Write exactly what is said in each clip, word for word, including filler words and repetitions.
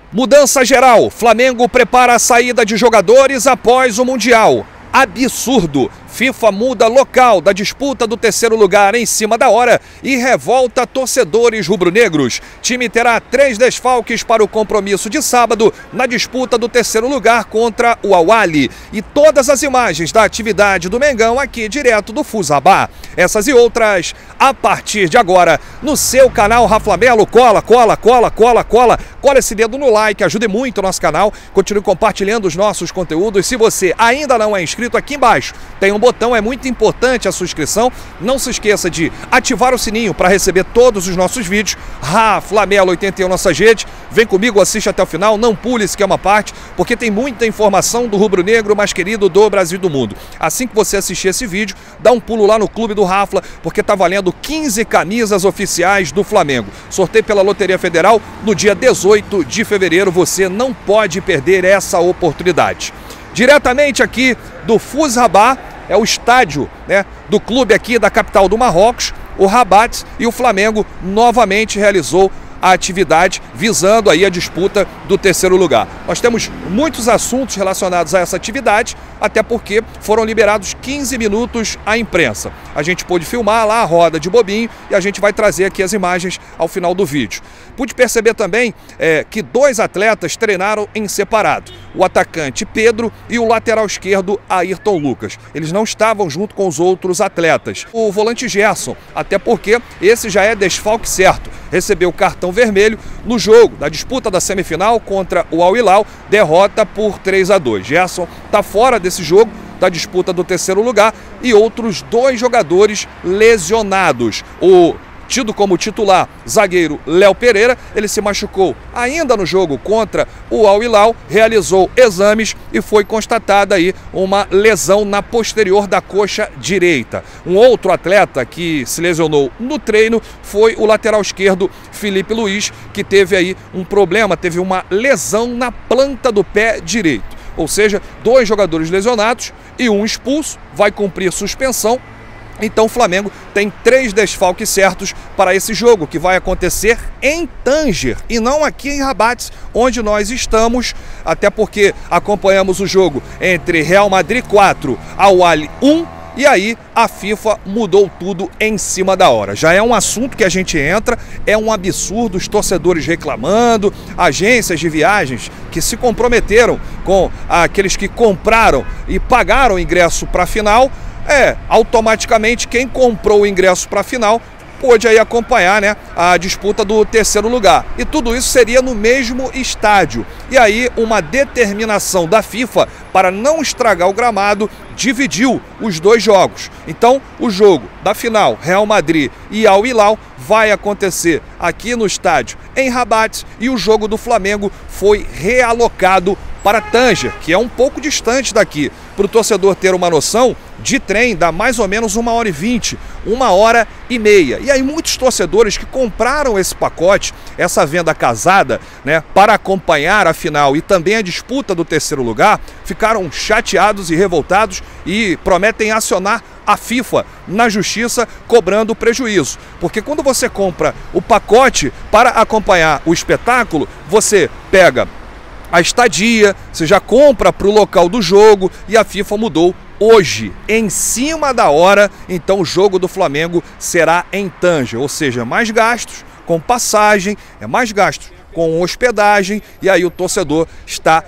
Mudança geral. Flamengo prepara a saída de jogadores após o Mundial. Absurdo. FIFA muda local da disputa do terceiro lugar em cima da hora e revolta torcedores rubro-negros. Time terá três desfalques para o compromisso de sábado na disputa do terceiro lugar contra o Al-Ahly. E todas as imagens da atividade do Mengão aqui direto do Fuzabá. Essas e outras a partir de agora no seu canal Raflamelo. Cola, cola, cola, cola, cola. Cola esse dedo no like, ajude muito o nosso canal. Continue compartilhando os nossos conteúdos. Se você ainda não é inscrito, aqui embaixo tem um botão, é muito importante a sua inscrição. Não se esqueça de ativar o sininho para receber todos os nossos vídeos. Raflamelo oitenta e um nossa rede. Vem comigo, assiste até o final, não pule esse que é uma parte, porque tem muita informação do rubro-negro mais querido do Brasil e do mundo. Assim que você assistir esse vídeo, dá um pulo lá no Clube do Rafla, porque tá valendo quinze camisas oficiais do Flamengo. Sorteio pela Loteria Federal no dia dezoito de fevereiro. Você não pode perder essa oportunidade. Diretamente aqui do Fuzabá, é o estádio, né, do clube aqui da capital do Marrocos, o Rabat, e o Flamengo novamente realizou a atividade visando aí a disputa do terceiro lugar. Nós temos muitos assuntos relacionados a essa atividade, até porque foram liberados quinze minutos à imprensa. A gente pôde filmar lá a roda de bobinho e a gente vai trazer aqui as imagens ao final do vídeo. Pude perceber também é, que dois atletas treinaram em separado, o atacante Pedro e o lateral esquerdo Ayrton Lucas. Eles não estavam junto com os outros atletas. O volante Gerson, até porque esse já é desfalque certo, recebeu cartão vermelho no jogo da disputa da semifinal contra o Al-Hilal, derrota por três a dois. Gerson está fora desse jogo da disputa do terceiro lugar e outros dois jogadores lesionados. O tido como titular, zagueiro Léo Pereira, ele se machucou ainda no jogo contra o Al-Hilal, realizou exames e foi constatada aí uma lesão na posterior da coxa direita. Um outro atleta que se lesionou no treino foi o lateral esquerdo Felipe Luiz, que teve aí um problema, teve uma lesão na planta do pé direito. Ou seja, dois jogadores lesionados e um expulso, vai cumprir suspensão. Então o Flamengo tem três desfalques certos para esse jogo, que vai acontecer em Tanger e não aqui em Rabat, onde nós estamos, até porque acompanhamos o jogo entre Real Madrid quatro, Al-Ahly um, e aí a FIFA mudou tudo em cima da hora. Já é um assunto que a gente entra, é um absurdo, os torcedores reclamando, agências de viagens que se comprometeram com aqueles que compraram e pagaram o ingresso para a final. É, automaticamente quem comprou o ingresso para a final pôde aí acompanhar, né, a disputa do terceiro lugar. E tudo isso seria no mesmo estádio. E aí uma determinação da FIFA para não estragar o gramado dividiu os dois jogos. Então o jogo da final Real Madrid e Al-Hilal vai acontecer aqui no estádio em Rabat e o jogo do Flamengo foi realocado para Tanger, que é um pouco distante daqui. Para o torcedor ter uma noção, de trem dá mais ou menos uma hora e vinte, uma hora e meia. E aí muitos torcedores que compraram esse pacote, essa venda casada, né, para acompanhar a final e também a disputa do terceiro lugar, ficaram chateados e revoltados e prometem acionar a FIFA na justiça cobrando prejuízo. Porque quando você compra o pacote para acompanhar o espetáculo, você pega a estadia, você já compra para o local do jogo e a FIFA mudou hoje, em cima da hora. Então o jogo do Flamengo será em Tanger, ou seja, mais gastos com passagem, é mais gastos com hospedagem, e aí o torcedor está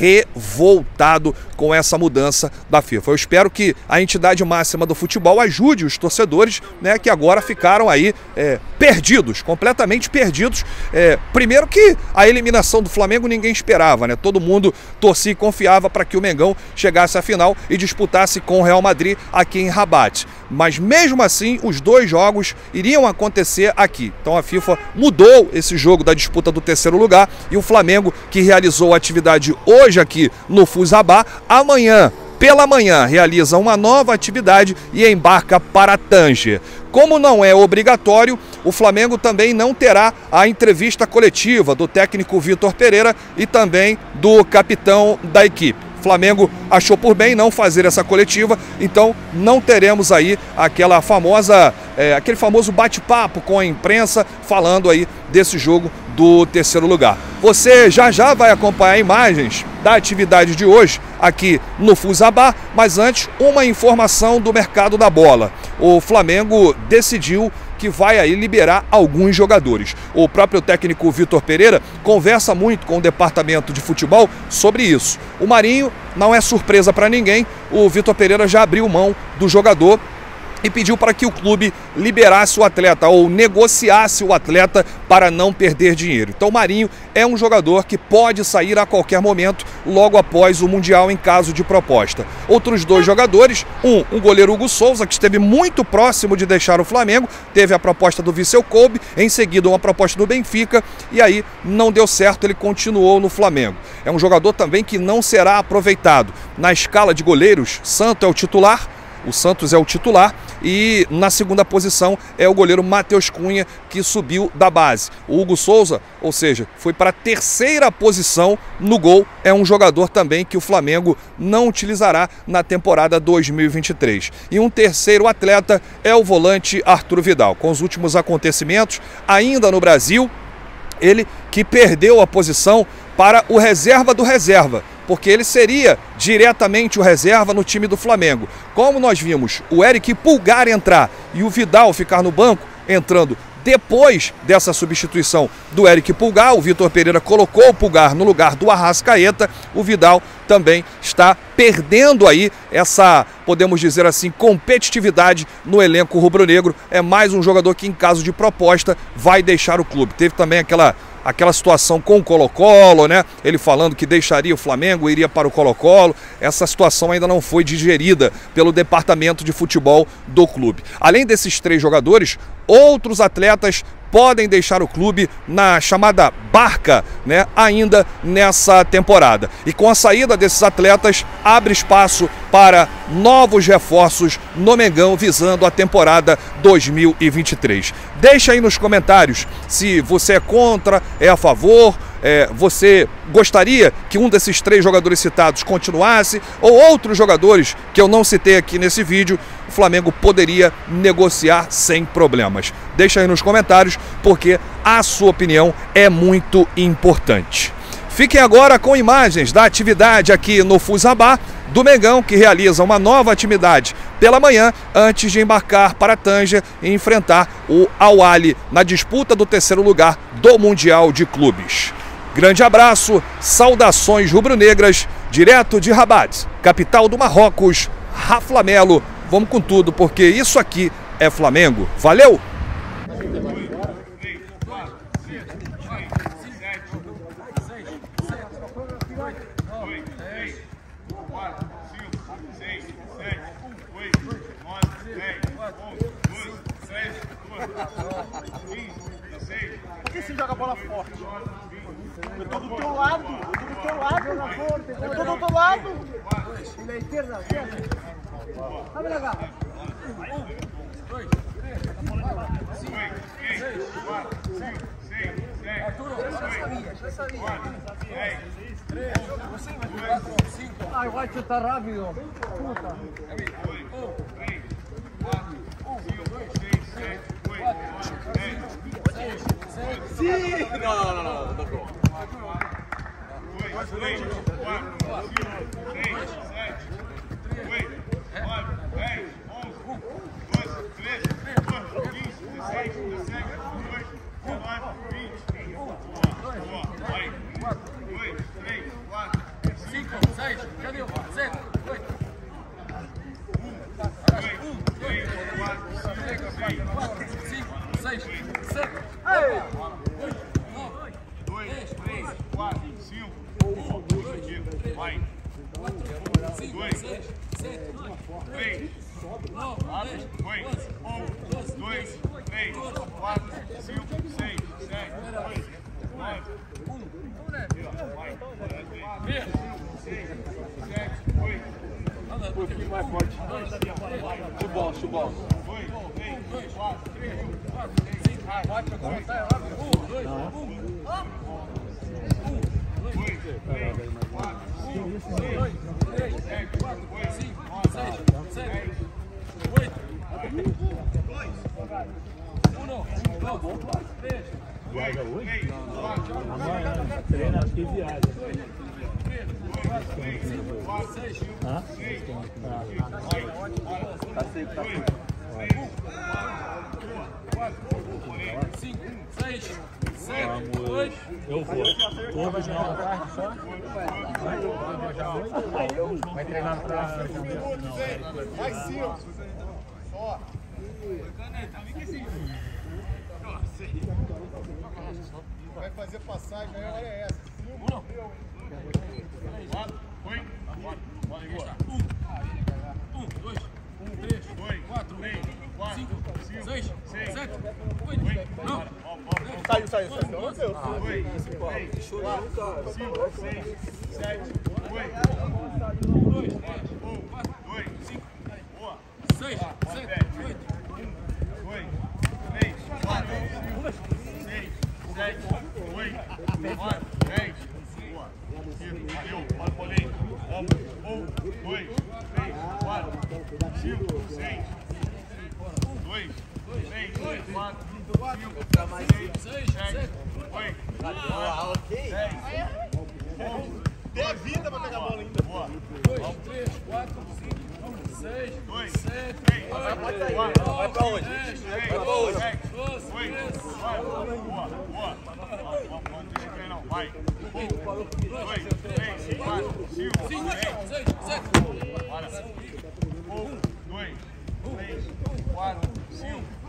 revoltado com essa mudança da FIFA. Eu espero que a entidade máxima do futebol ajude os torcedores, né, que agora ficaram aí é, perdidos, completamente perdidos. É, primeiro que a eliminação do Flamengo ninguém esperava, né? Todo mundo torcia e confiava para que o Mengão chegasse à final e disputasse com o Real Madrid aqui em Rabat. Mas mesmo assim, os dois jogos iriam acontecer aqui. Então a FIFA mudou esse jogo da disputa do terceiro lugar e o Flamengo, que realizou a atividade hoje aqui no Fuzabá, amanhã pela manhã realiza uma nova atividade e embarca para Tanger. Como não é obrigatório, o Flamengo também não terá a entrevista coletiva do técnico Vitor Pereira e também do capitão da equipe. O Flamengo achou por bem não fazer essa coletiva, então não teremos aí aquela famosa, é, aquele famoso bate-papo com a imprensa falando aí desse jogo do terceiro lugar. Você já já vai acompanhar imagens da atividade de hoje aqui no Fusabá, mas antes uma informação do mercado da bola. O Flamengo decidiu que vai aí liberar alguns jogadores. O próprio técnico Vitor Pereira conversa muito com o departamento de futebol sobre isso. O Marinho não é surpresa para ninguém, o Vitor Pereira já abriu mão do jogador e pediu para que o clube liberasse o atleta ou negociasse o atleta para não perder dinheiro. Então o Marinho é um jogador que pode sair a qualquer momento logo após o Mundial em caso de proposta. Outros dois jogadores, um, o goleiro Hugo Souza, que esteve muito próximo de deixar o Flamengo, teve a proposta do Vissel Kobe, em seguida uma proposta do Benfica e aí não deu certo, ele continuou no Flamengo. É um jogador também que não será aproveitado. Na escala de goleiros, Santo é o titular, o Santos é o titular e na segunda posição é o goleiro Matheus Cunha, que subiu da base. O Hugo Souza, ou seja, foi para a terceira posição no gol, é um jogador também que o Flamengo não utilizará na temporada dois mil e vinte e três. E um terceiro atleta é o volante Arthur Vidal. Com os últimos acontecimentos, ainda no Brasil, ele que perdeu a posição para o reserva do reserva, porque ele seria diretamente o reserva no time do Flamengo. Como nós vimos o Eric Pulgar entrar e o Vidal ficar no banco, entrando depois dessa substituição do Eric Pulgar, o Vitor Pereira colocou o Pulgar no lugar do Arrascaeta, o Vidal também está perdendo aí essa, podemos dizer assim, competitividade no elenco rubro-negro. É mais um jogador que, em caso de proposta, vai deixar o clube. Teve também aquela aquela situação com o Colo-Colo, né? Ele falando que deixaria o Flamengo, iria para o Colo-Colo. Essa situação ainda não foi digerida pelo departamento de futebol do clube. Além desses três jogadores, outros atletas podem deixar o clube na chamada barca, né, ainda nessa temporada. E com a saída desses atletas, abre espaço para novos reforços no Mengão visando a temporada dois mil e vinte e três. Deixa aí nos comentários se você é contra, é a favor, é, você gostaria que um desses três jogadores citados continuasse ou outros jogadores que eu não citei aqui nesse vídeo, o Flamengo poderia negociar sem problemas. Deixa aí nos comentários, porque a sua opinião é muito importante. Fiquem agora com imagens da atividade aqui no Fusabá do Mengão, que realiza uma nova atividade pela manhã antes de embarcar para Tanger e enfrentar o Al-Ahly na disputa do terceiro lugar do Mundial de Clubes. Grande abraço, saudações rubro-negras, direto de Rabat, capital do Marrocos, Rafa Melo. Vamos com tudo, porque isso aqui é Flamengo. Valeu! Por que você joga a bola forte? Eu tô do teu lado, eu tô do teu lado, eu tô do teu lado. Na esquerda, esquerda. Abre lá. Um, dois, três, quatro, cinco, seis, quatro, cinco, seis, sete, Arthur, já sabia, já sabia. dez, três, você vai quatro, cinco. Ai, vai chutar rápido. Puta. um, três, quatro, cinco, seis, sete, oito, dez, seis, sete. Não, não, não, não, não. dois, três, quatro, cinco, seis, sete, oito, nove, dez, onze, doze, treze, quatorze, quinze, dezesseis, dezessete, dezoito, dezenove, vinte. Vai. dois, três, quatro, cinco, seis, sete, oito. um, dois, três, quatro, cinco, seis, sete. dois, três, quatro, cinco. Vai. dois, sete, três, nove, oito, um, dois, três, quatro, cinco, seis, sete, oito, nove, seis, sete, oito. Foi um pouquinho mais forte. Chubol, chubol. dois, três, quatro, cinco, vai pra começar. um, dois, um. dois, três, quatro, cinco, seis, sete, oito, cinco, seis, sete, oito, dois, um, dois, três, joga hoje? Amanhã, treina aqui e viaja. Hã? Tá seco, tá seco. cinco, seis, sete, oito. Eu vou. Hoje vai jogar uma tarde só? Vai treinar pra janeiro. Mais cinco. Só. Vai fazer passagem, a hora é essa. Cinco. Foi. Um, dois, três, quatro, cinco, seis, sete, oito, nove. Saiu, saiu, saiu. Meu Deus. Deixou ele, cara. cinco, seis, sete, oito. Dois, um, quatro, dois, cinco, seis, sete, oito. Dois, três, quatro, cinco, seis, sete, oito, nove, dez. Boa. Valeu, bora, Paulinho. Um, dois, três, quatro, cinco, seis, dois, três, quatro, cinco, seis, sete, oito, nove, dez. Tem a vida pra pegar a bola ainda. Boa. dois, três, quatro, cinco, seis, Dois, sete, três, oito, vai nove, pra onde? dez, Vai pra onde? doze, treze. Vai. Boa, boa. Não deixa cair não, vai. Um, dois, três, quatro, cinco, cinco, seis. seis, sete. Bora. Um, dois, três, quatro, cinco,